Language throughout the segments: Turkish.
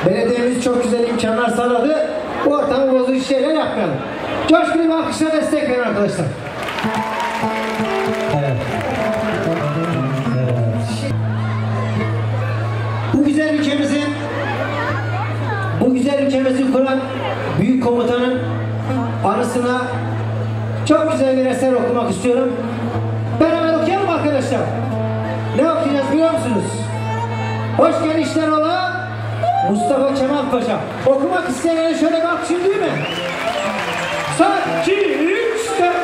Belediyemiz çok güzel imkanlar sağladı. Bu ortamı bozucu şeyler yapmayalım. Coşkulu bir alkışla destek verin arkadaşlar. Evet. Bu güzel ülkemizi kuran büyük komutanın anısına çok güzel bir eser okumak istiyorum. Beraber okuyalım arkadaşlar. Ne okuyacağız biliyor musunuz? Hoş gelişler ola Mustafa Kemal Paşa. Okumak isteyenlere şöyle bir alkışın değil mi? Saat 2, 3, 4.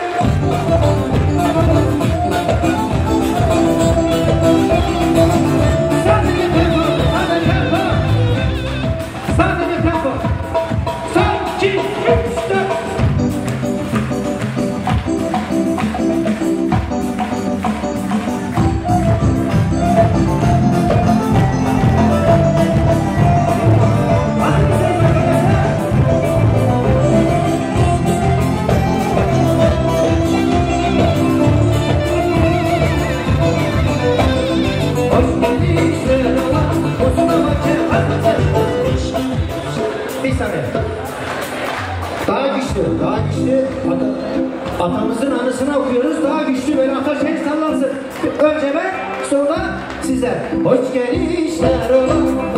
Daha güçlü atamızın anısını okuyoruz. Daha güçlü böyle ataşehir sallansın. Önce ben, sonra sizler. Hoş gelişler ola.